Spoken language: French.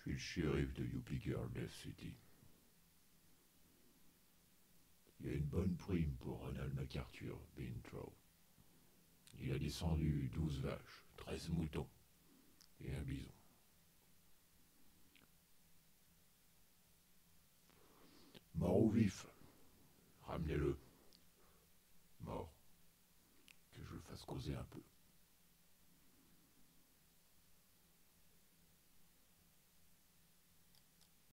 suis le shérif de Yuppie Girl Death City. Il y a une bonne prime pour Ronald MacArthur, Bintrow. Il a descendu 12 vaches, 13 moutons et un bison. Mort ou vif, ramenez-le. Mort. Que je le fasse causer un peu.